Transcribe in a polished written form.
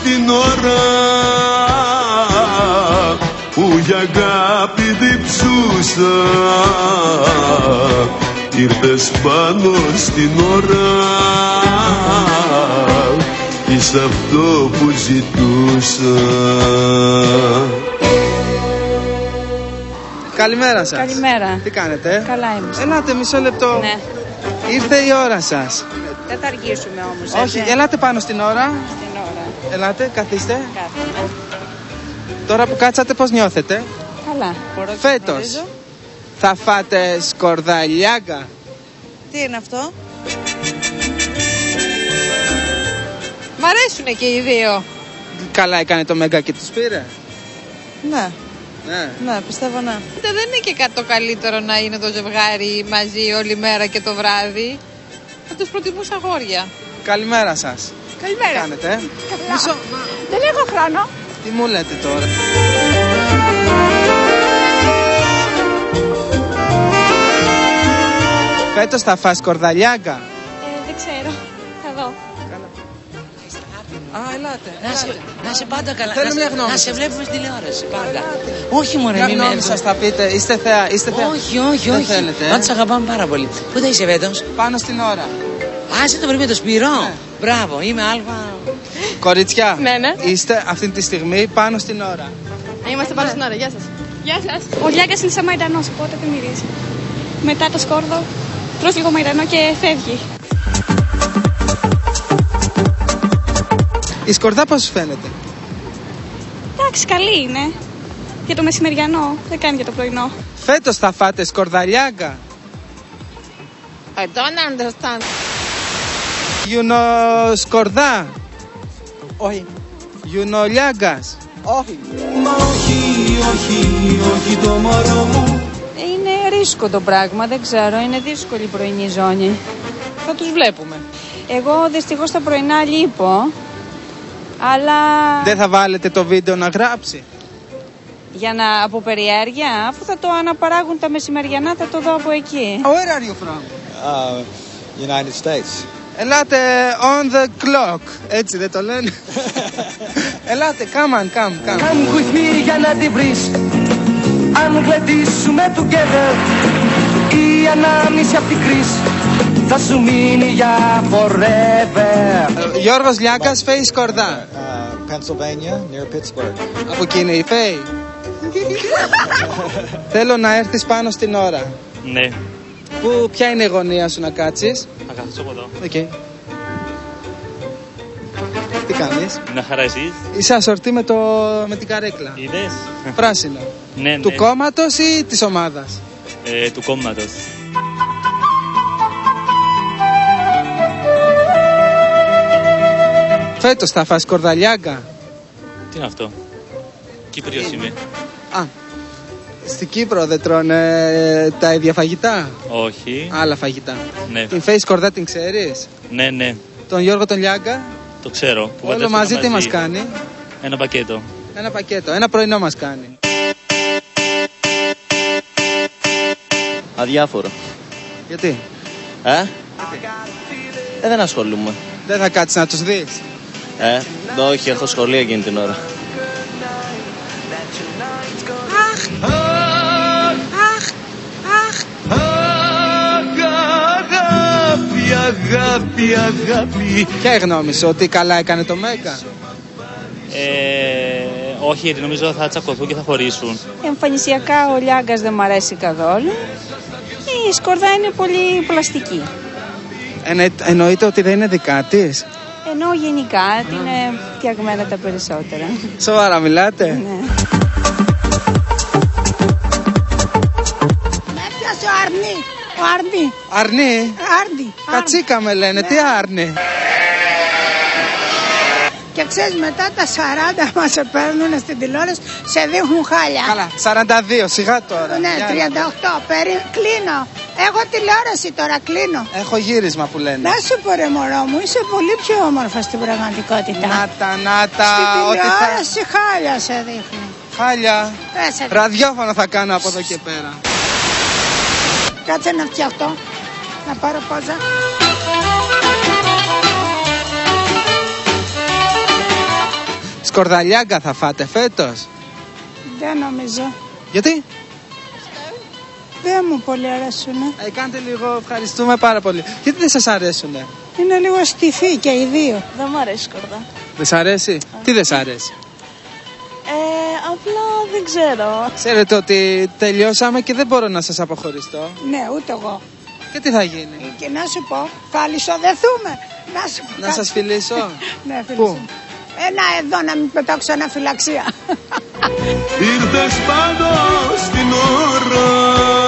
στην ώρα που για αγάπη διψούσα, ήρθες πάνω στην ώρα, είσαι αυτό που ζητούσα. Καλημέρα σας. Καλημέρα. Τι κάνετε? Καλά είμαστε. Ελάτε μισό λεπτό. Ναι. Ήρθε η ώρα σας. Δεν θα αργήσουμε όμως. Όχι, ελάτε πάνω στην ώρα. Στην ώρα. Ελάτε, καθίστε. Κάθομαι. Τώρα που κάτσατε πώς νιώθετε? Καλά. Φέτος θα φάτε σκορδαλιάγκα? Τι είναι αυτό? Μ' αρέσουνε και οι δύο. Καλά έκανε το Μέγκα και τους πήρε. Ναι, Ναι. ναι, πιστεύω ναι. Δεν είναι και κάτι το καλύτερο να είναι το ζευγάρι μαζί όλη μέρα και το βράδυ. Θα τους προτιμούσα αγόρια. Καλημέρα σας. Καλημέρα. Τι κάνετε? Καλά. Δεν έχω χρόνο. Τι μου λέτε τώρα? Φέτος θα φας σκορδαλιάγκα? Δεν ξέρω. Θα δω. Α, ελάτε. Να σε πάντα καλά. Θέλω μια γνώμη Να σας. σε βλέπουμε στη τηλεόραση πάντα. Όχι μωρέ, Μια μην γνώμη με σας θα πείτε. Είστε θεά. Όχι. Δεν θέλετε, Να τους αγαπάμε πάρα πολύ. Πού θα είσαι φέτος? Πάνω στην ώρα. Άσε το βρει με το Σπύρο. Ναι. Μπράβο, είμαι αλφα. Κορίτσια, Ναι. είστε αυτή τη στιγμή πάνω στην ώρα. Είμαστε πάνω στην ώρα. Γεια σας. Γεια σας. Ο Λιάγκας είναι σαν μαϊντανός, οπότε δεν μυρίζει. Μετά το σκόρδο, τρως λίγο μαϊντανό και φεύγει. Η σκορδά πώς σου φαίνεται? Εντάξει, καλή είναι. Για το μεσημεριανό, δεν κάνει για το πρωινό. Φέτος θα φάτε σκορδαλιάγκα? I don't understand. You know σκορδά? Όχι. You know λιάγκας? Όχι. Μα όχι το μωρό μου. Είναι ρίσκο το πράγμα, δεν ξέρω. Είναι δύσκολη η πρωινή ζώνη. Θα τους βλέπουμε. Εγώ δυστυχώς τα πρωινά λείπω. Αλλά Δεν θα βάλετε το βίντεο να γράψει? για να από περιέργεια, αφού θα το αναπαράγουν τα μεσημεριανά, θα το δω από εκεί. Where are you from? United States. Ελάτε on the clock. Έτσι δεν το λένε? Ελάτε, come. Come with me για να τη βρεις. Αν γλεντήσουμε together, η ανάμνηση απ' την κρίση θα σου μείνει για forever. Γιώργος Λιάγκας, Φέη σκορδά. Pennsylvania, near Pittsburgh. Από εκεί είναι η Φέη. Θέλω να έρθεις πάνω στην ώρα. Ναι, Ποια είναι η γωνία σου να κάτσεις? θα καθίσω από εδώ. Οκ. Τι κάνεις? Μια χαρά εσείς. Είσαι ασορτή με την καρέκλα. Είδες? Πράσινο. Ναι. Του κόμματος ή της ομάδας? Του κόμματος. Φέτος θα φας σκορδαλιάγκα? Τι είναι αυτό? Κύπριος είμαι. Α, στην Κύπρο δεν τρώνε τα ίδια φαγητά? Όχι. Άλλα φαγητά. Ναι. Την Φέη σκορδά την ξέρεις? Ναι. Τον Γιώργο τον Λιάγκα? Το ξέρω. Που Όλο μαζί τι μας κάνει? Ένα πακέτο. Ένα πακέτο, ένα πρωινό μας κάνει. Αδιάφορο. Γιατί? Δεν ασχολούμαι. Δεν θα κάτσεις να τους δεις? Όχι, έχω σχολείο εκείνη την ώρα. Αγάπη. Ποια η γνώμη σου, ότι καλά έκανε το Μέγκα? Όχι, γιατί νομίζω θα τσακωθούν και θα χωρίσουν. Εμφανισιακά ο Λιάγκας δεν μ' αρέσει καθόλου. Η σκορδά είναι πολύ πλαστική. Εννοείται ότι δεν είναι δικά της? Ενώ γενικά ότι είναι φτιαγμένα τα περισσότερα. Σοβαρά μιλάτε? Ναι. Με έπιασε ο Αρνί. Ο Αρνί. Αρνί? Άρντι. Κατσίκα με λένε, τι άρνη? Και ξέρεις μετά τα 40 μας σε παίρνουν στην τηλεόραση, σε δείχνουν χάλια. Καλά, 42, σιγά τώρα. Ναι, 38, κλείνω. Έχω τηλεόραση τώρα, κλείνω. Έχω γύρισμα που λένε. Να σου πω ρε μωρό μου, είσαι πολύ πιο όμορφα στην πραγματικότητα. Νάτα, Στην ότι θα... τηλεόραση χάλια σε δείχνει. Χάλια. Πέσε. Ραδιόφωνο θα κάνω από εδώ και πέρα. Κάτσε να φτιαχτώ, να πάρω πόζα. Σκορδαλιάγκα θα φάτε φέτος? Δεν νομίζω. Γιατί? Δεν μου πολύ αρέσουνε. Κάντε λίγο, ευχαριστούμε πάρα πολύ. Γιατί δεν σας αρέσουνε? Είναι λίγο στιφή και οι δύο. Δεν μου αρέσει σκορδά. Δεν σ' αρέσει? Τι δεν σ' αρέσει? Απλά δεν ξέρω. Ξέρετε ότι τελειώσαμε και δεν μπορώ να σας αποχωριστώ. Ναι, ούτε εγώ. Και τι θα γίνει? Και να σου πω, θα αλυσοδεθούμε. Να σου πω. Να σας φιλήσω? Ναι, Πού? φιλήσω. Εδώ να μην πετάξω αναφυλαξία. Ήρθες πάνω στην ώρα